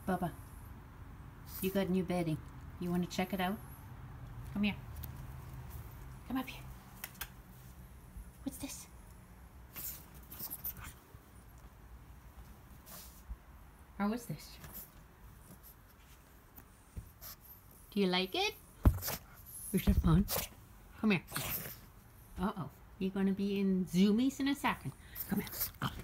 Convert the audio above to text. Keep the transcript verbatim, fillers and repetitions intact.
Bubba, you got new bedding. You want to check it out? Come here. Come up here. What's this? How is this? Do you like it? Is it fun? Come here. Uh-oh. You're going to be in zoomies in a second. Come here.